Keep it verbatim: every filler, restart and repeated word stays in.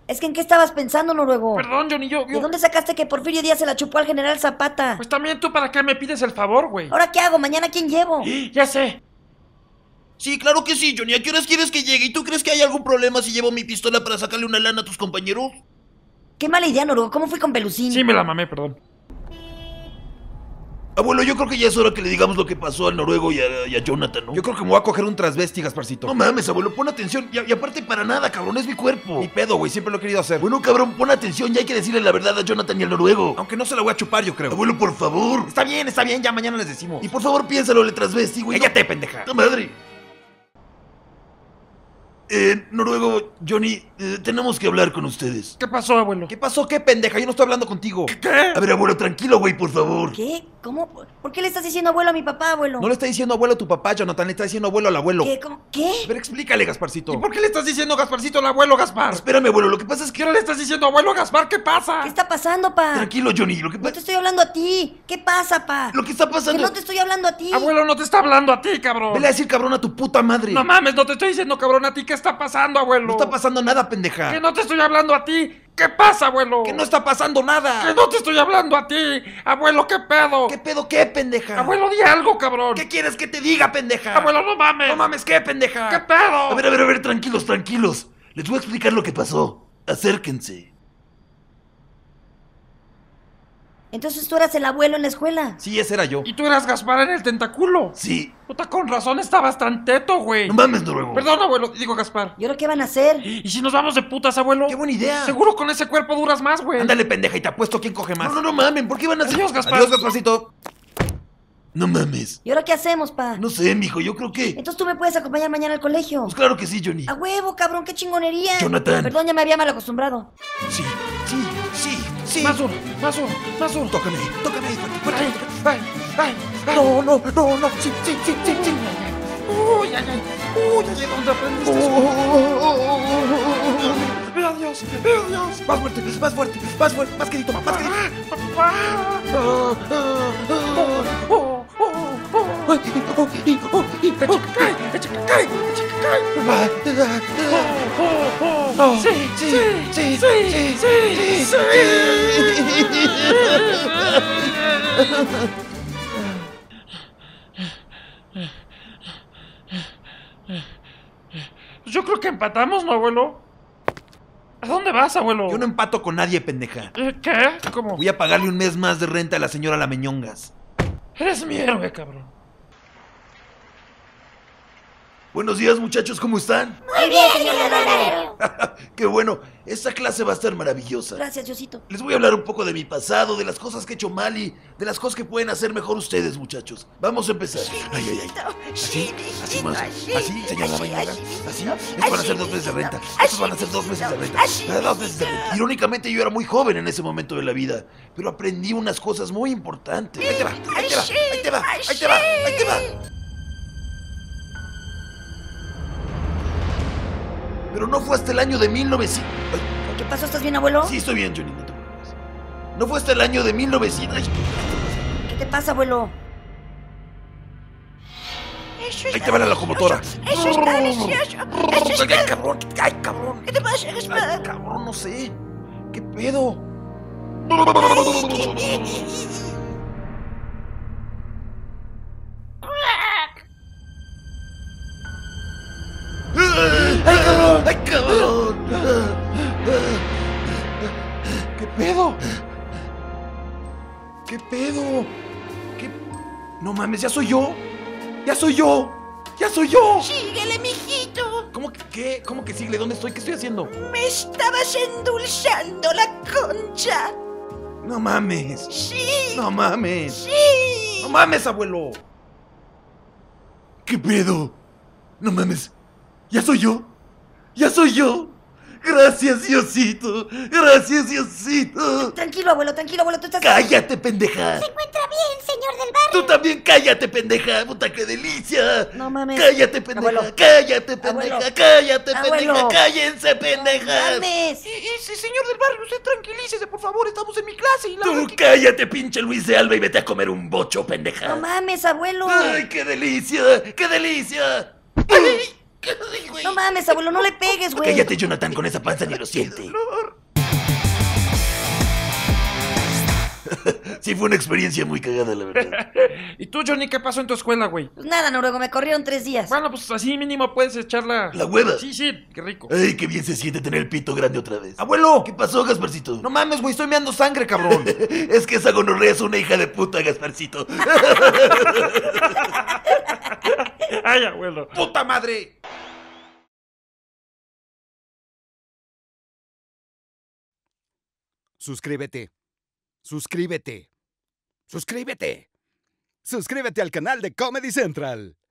Es que ¿en qué estabas pensando, Noruego? Perdón, Johnny, yo, yo... ¿De dónde sacaste que Porfirio Díaz se la chupó al general Zapata? Pues también tú, ¿para qué me pides el favor, güey? ¿Ahora qué hago? ¿Mañana quién llevo? Ya sé. Sí, claro que sí, Johnny. ¿A qué horas quieres que llegue? ¿Y tú crees que hay algún problema si llevo mi pistola para sacarle una lana a tus compañeros? Qué mala idea, Noruego. ¿Cómo fui con Pelusín? Sí, me la mamé, perdón. Abuelo, yo creo que ya es hora que le digamos lo que pasó al noruego y a, y a Jonathan, ¿no? Yo creo que me voy a coger un transvesti, Gasparcito. No mames, abuelo, pon atención. Y, y aparte, para nada, cabrón, es mi cuerpo. Ni pedo, güey, siempre lo he querido hacer. Bueno, cabrón, pon atención. Ya hay que decirle la verdad a Jonathan y al noruego. Aunque no se la voy a chupar, yo creo. Abuelo, por favor. Está bien, está bien, ya mañana les decimos. Y por favor, piénsalo, le transvesti, güey. Cállate, pendeja. ¡No, madre! Eh, noruego, Johnny, eh, tenemos que hablar con ustedes. ¿Qué pasó, abuelo? ¿Qué pasó? ¿Qué pendeja? Yo no estoy hablando contigo. ¿Qué? A ver, abuelo, tranquilo, güey, por favor. ¿Qué? ¿Cómo? ¿Por qué le estás diciendo abuelo a mi papá, abuelo? No le está diciendo abuelo a tu papá, Jonathan, le está diciendo abuelo al abuelo. ¿Qué? ¿Cómo? ¿Qué? A ver, explícale, Gasparcito. ¿Y por qué le estás diciendo Gasparcito al abuelo, Gaspar? Espérame, abuelo, lo que pasa es ¿Qué que... hora le estás diciendo abuelo, Gaspar? ¿Qué pasa? ¿Qué está pasando, pa? Tranquilo, Johnny, lo que No pasa... te estoy hablando a ti. ¿Qué pasa, pa? Lo que está Que pasando... no te estoy hablando a ti. Abuelo, no te está hablando a ti, cabrón. Vele a decir cabrón a tu puta madre. No mames, no te estoy diciendo cabrón a ti. ¿Qué está pasando, abuelo? No está pasando nada, pendeja. Que no te estoy hablando a ti. ¿Qué pasa, abuelo? Que no está pasando nada. Que no te estoy hablando a ti. Abuelo, ¿qué pedo? ¿Qué pedo qué, pendeja? Abuelo, di algo, cabrón. ¿Qué quieres que te diga, pendeja? Abuelo, no mames. No mames, ¿qué, pendeja? ¿Qué pedo? A ver, a ver, a ver, tranquilos, tranquilos. Les voy a explicar lo que pasó. Acérquense. Entonces tú eras el abuelo en la escuela. Sí, ese era yo. Y tú eras Gaspar en el tentáculo. Sí. Puta, con razón estabas tan teto, güey. No mames, noruego. Perdón, abuelo, digo Gaspar. ¿Y ahora qué van a hacer? ¿Y si nos vamos de putas, abuelo? ¡Qué buena idea! Seguro con ese cuerpo duras más, güey. Ándale, pendeja, y te apuesto quién coge más. No, no, no mamen, ¿por qué van a hacer...? Adiós, Gaspar. Adiós, Gasparcito. No mames. ¿Y ahora qué hacemos, pa? No sé, mijo, yo creo que... Entonces tú me puedes acompañar mañana al colegio. Pues claro que sí, Johnny. A huevo, cabrón, qué chingonería. Jonathan. Perdón, ya me había mal acostumbrado. Sí, sí, sí, sí. Más uno, más uno, más uno. Tócame, tócame ahí, fuerte, fuerte. Ay, ay, ay. No, no, no, no. Sí, sí, sí, sí, sí. Uy, ay, ay. Uy, ay, ¿dónde aprendiste eso? Ve a Dios, ve a Dios. Más fuerte, más fuerte, más fuerte, más querido, más querido. Papá. Oh, oh, oh, oh. Ay, oh, y, oh, y, oh. Cae, échale, cae, échale, cae. Ah, ah, Oh, oh, oh. Oh, Sí, sí, sí, sí, sí, sí, sí, Yo creo que empatamos, ¿no, abuelo? ¿A dónde vas, abuelo? Yo no empato con nadie, pendeja. Eh, ¿Qué? ¿Cómo? Voy a pagarle un mes más de renta a la señora Lameñongas. Eres mi héroe, cabrón. Buenos días, muchachos, ¿cómo están? Muy bien, señor Noruego. Qué bueno, esta clase va a estar maravillosa. Gracias, Diosito. Les voy a hablar un poco de mi pasado, de las cosas que he hecho mal y de las cosas que pueden hacer mejor ustedes, muchachos. Vamos a empezar. Ay, ay, ay. Así, así más. Así, señor Lameñongas. Así. Estos van a ser dos meses de renta. Estos van a ser dos meses de renta. Ah, Dos meses de renta. Irónicamente, yo era muy joven en ese momento de la vida, pero aprendí unas cosas muy importantes. Ahí te va, ahí te va, ahí te va, ahí te va, ahí te va. Pero no fue hasta el año de mil novecientos... Ay, ¿Qué pasó? ¿Estás bien, abuelo? sí, estoy bien, Johnny, no te preocupes. No fue hasta el año de mil novecientos... Ay, ¿Qué te pasa, abuelo? ahí te va la locomotora. Eso es delicioso. Eso es Ay, cabrón, ay, cabrón. ¿Qué te pasa, Gaspar? Ay, cabrón, no sé. ¿Qué pedo? ¡Ay, cabrón! ¡Ay, cabrón! ¿Qué pedo? ¿Qué pedo? ¿Qué? No mames, ya soy yo. Ya soy yo. Ya soy yo. Síguele, mijito. ¿Cómo que qué? ¿Cómo que sigue? ¿Dónde estoy? ¿Qué estoy haciendo? Me estabas endulzando la concha. No mames. Sí. No mames. Sí. No mames, abuelo. ¿Qué pedo? No mames. ¿Ya soy yo? ¿Ya soy yo? Gracias, Diosito. Gracias, Diosito. Tranquilo, abuelo, tranquilo, abuelo. Tú estás... ¡Cállate, pendeja! Se encuentra bien, señor del barrio. ¡Tú también cállate, pendeja! ¡Puta, qué delicia! No mames. ¡Cállate, pendeja! Abuelo. ¡Cállate, pendeja! Abuelo. ¡Cállate, Abuelo. pendeja! ¡Cállense, pendejas! ¡No mames! Sí, señor del barrio, usted tranquilícese, por favor. Estamos en mi clase y la ¡Tú cállate, pinche Luis de Alba, y vete a comer un bocho, pendeja! ¡No mames, abuelo! ¡Ay, qué delicia! ¡Qué delicia! ¡Ay! No mames, abuelo, no le pegues, güey. Cállate, Jonathan, con esa panza ni lo siente. Sí, fue una experiencia muy cagada, la verdad. ¿Y tú, Johnny, qué pasó en tu escuela, güey? Pues nada, Noruego, me corrieron tres días. Bueno, pues así mínimo puedes echarla. ¿La hueva? Sí, sí, qué rico. Ay, qué bien se siente tener el pito grande otra vez. ¡Abuelo! ¿Qué pasó, Gasparcito? No mames, güey, estoy meando sangre, cabrón. Es que esa gonorrea es una hija de puta, Gasparcito. Ay, abuelo. ¡Puta madre! Suscríbete. Suscríbete. Suscríbete. Suscríbete al canal de Comedy Central.